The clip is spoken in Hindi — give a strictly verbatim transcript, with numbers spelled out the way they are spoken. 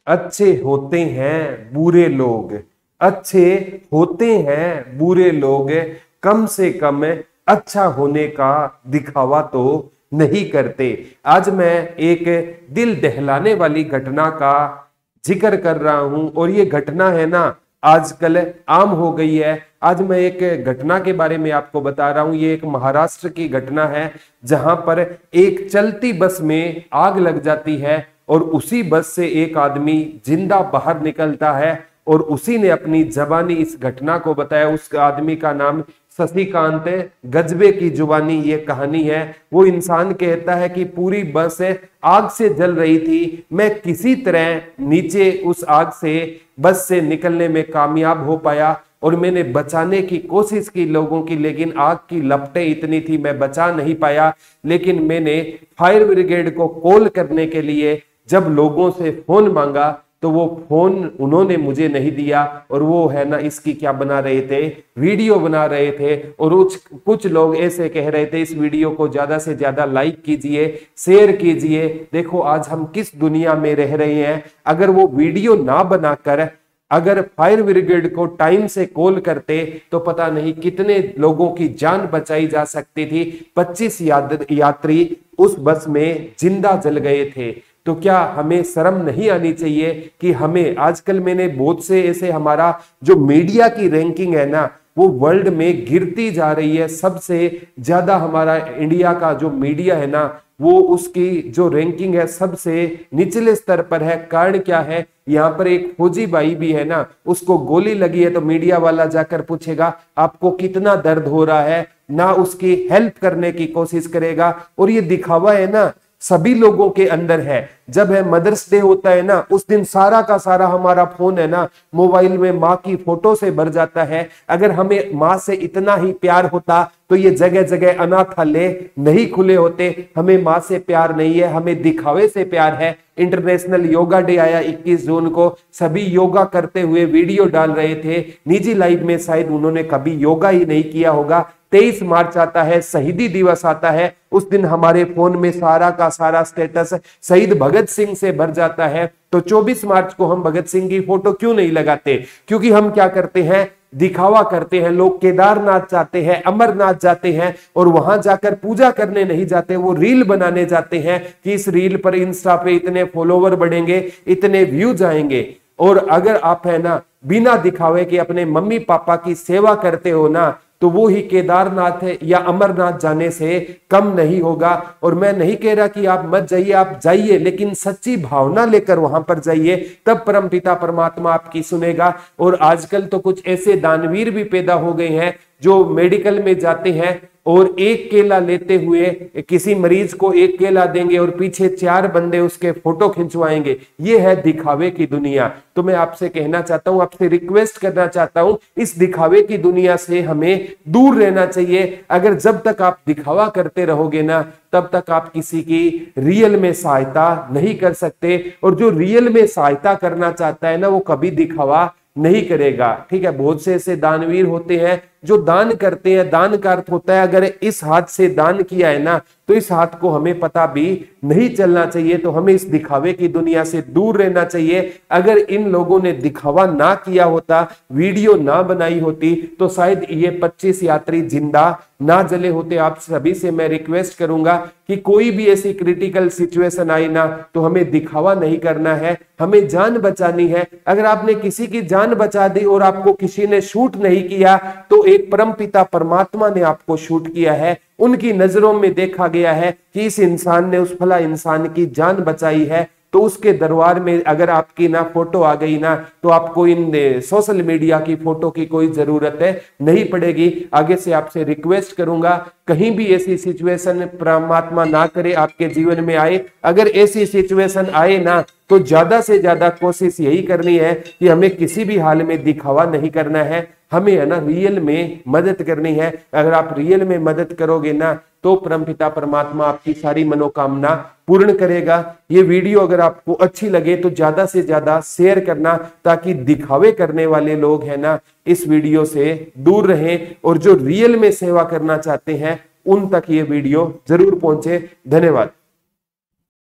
अच्छे होते हैं बुरे लोग, अच्छे होते हैं बुरे लोग, कम से कम अच्छा होने का दिखावा तो नहीं करते। आज मैं एक दिल दहलाने वाली घटना का जिक्र कर रहा हूं और ये घटना है ना आजकल आम हो गई है। आज मैं एक घटना के बारे में आपको बता रहा हूं। ये एक महाराष्ट्र की घटना है जहां पर एक चलती बस में आग लग जाती है और उसी बस से एक आदमी जिंदा बाहर निकलता है और उसी ने अपनी जबानी इस घटना को बताया। उस आदमी का नाम शशिकांत गजबे की जुबानी ये कहानी है। वो इंसान कहता है कि पूरी बस आग से जल रही थी, मैं किसी तरह नीचे उस आग से बस से निकलने में कामयाब हो पाया और मैंने बचाने की कोशिश की लोगों की, लेकिन आग की लपटें इतनी थी मैं बचा नहीं पाया। लेकिन मैंने फायर ब्रिगेड को कॉल करने के लिए जब लोगों से फोन मांगा तो वो फोन उन्होंने मुझे नहीं दिया और वो है ना इसकी क्या बना रहे थे, वीडियो बना रहे थे। और कुछ लोग ऐसे कह रहे थे इस वीडियो को ज्यादा से ज्यादा लाइक कीजिए, शेयर कीजिए। देखो आज हम किस दुनिया में रह रहे हैं। अगर वो वीडियो ना बनाकर अगर फायर ब्रिगेड को टाइम से कॉल करते तो पता नहीं कितने लोगों की जान बचाई जा सकती थी। पच्चीस यात्री उस बस में जिंदा जल गए थे। तो क्या हमें शर्म नहीं आनी चाहिए कि हमें आजकल मैंने बहुत से ऐसे, हमारा जो मीडिया की रैंकिंग है ना वो वर्ल्ड में गिरती जा रही है। सबसे ज्यादा हमारा इंडिया का जो मीडिया है ना वो उसकी जो रैंकिंग है सबसे निचले स्तर पर है। कारण क्या है, यहाँ पर एक फौजी भाई भी है ना, उसको गोली लगी है तो मीडिया वाला जाकर पूछेगा आपको कितना दर्द हो रहा है, ना उसकी हेल्प करने की कोशिश करेगा। और ये दिखावा है ना सभी लोगों के अंदर है। जब है मदर्स डे होता है ना उस दिन सारा का सारा हमारा फोन है ना मोबाइल में माँ की फोटो से भर जाता है। अगर हमें माँ से इतना ही प्यार होता तो ये जगह जगह अनाथालय नहीं खुले होते। हमें माँ से प्यार नहीं है, हमें दिखावे से प्यार है। इंटरनेशनल योगा डे आया इक्कीस जून को, सभी योगा करते हुए वीडियो डाल रहे थे। निजी लाइफ में शायद उन्होंने कभी योगा ही नहीं किया होगा। तेईस मार्च आता है, शहीदी दिवस आता है, उस दिन हमारे फोन में सारा का सारा स्टेटस शहीद भगत सिंह से भर जाता है। तो चौबीस मार्च को हम भगत सिंह की फोटो क्यों नहीं लगाते? क्योंकि हम क्या करते हैं, दिखावा करते हैं। लोग केदारनाथ जाते हैं, अमरनाथ जाते हैं और वहां जाकर पूजा करने नहीं जाते, वो रील बनाने जाते हैं कि इस रील पर इंस्टा पे इतने फॉलोवर बढ़ेंगे, इतने व्यूज आएंगे। और अगर आप है ना बिना दिखावे के अपने मम्मी पापा की सेवा करते हो ना तो वो ही केदारनाथ है या अमरनाथ जाने से कम नहीं होगा। और मैं नहीं कह रहा कि आप मत जाइए, आप जाइए, लेकिन सच्ची भावना लेकर वहां पर जाइए, तब परमपिता परमात्मा आपकी सुनेगा। और आजकल तो कुछ ऐसे दानवीर भी पैदा हो गए हैं जो मेडिकल में जाते हैं और एक केला लेते हुए किसी मरीज को एक केला देंगे और पीछे चार बंदे उसके फोटो खिंचवाएंगे। ये है दिखावे की दुनिया। तो मैं आपसे कहना चाहता हूं, आपसे रिक्वेस्ट करना चाहता हूं, इस दिखावे की दुनिया से हमें दूर रहना चाहिए। अगर जब तक आप दिखावा करते रहोगे ना तब तक आप किसी की रियल में सहायता नहीं कर सकते। और जो रियल में सहायता करना चाहता है ना वो कभी दिखावा नहीं करेगा। ठीक है, बहुत से ऐसे दानवीर होते हैं जो दान करते हैं। दान का अर्थ होता है अगर इस हाथ से दान किया है ना तो इस हाथ को हमें पता भी नहीं चलना चाहिए। तो हमें इस दिखावे की दुनिया से दूर रहना चाहिए। अगर इन लोगों ने दिखावा ना किया होता, वीडियो ना बनाई होती तो शायद ये पच्चीस यात्री जिंदा ना जले होते। आप सभी से मैं रिक्वेस्ट करूंगा कि कोई भी ऐसी क्रिटिकल सिचुएशन आई ना तो हमें दिखावा नहीं करना है, हमें जान बचानी है। अगर आपने किसी की जान बचा दी और आपको किसी ने शूट नहीं किया तो एक परमपिता परमात्मा ने आपको शूट किया है। उनकी नजरों में देखा गया है कि इस इंसान ने उस फला इंसान की जान बचाई है। तो उसके दरबार में अगर आपकी ना फोटो आ गई ना तो आपको इन सोशल मीडिया की फोटो की कोई जरूरत है नहीं पड़ेगी। आगे से आपसे रिक्वेस्ट करूंगा कहीं भी ऐसी सिचुएशन परमात्मा ना करे आपके जीवन में आए। अगर ऐसी सिचुएशन आए ना तो ज्यादा से ज्यादा कोशिश यही करनी है कि हमें किसी भी हाल में दिखावा नहीं करना है, हमें है ना रियल में मदद करनी है। अगर आप रियल में मदद करोगे ना तो परमपिता परमात्मा आपकी सारी मनोकामना पूर्ण करेगा। ये वीडियो अगर आपको अच्छी लगे तो ज्यादा से ज्यादा शेयर करना ताकि दिखावे करने वाले लोग हैं ना इस वीडियो से दूर रहें और जो रियल में सेवा करना चाहते हैं उन तक ये वीडियो जरूर पहुंचे। धन्यवाद।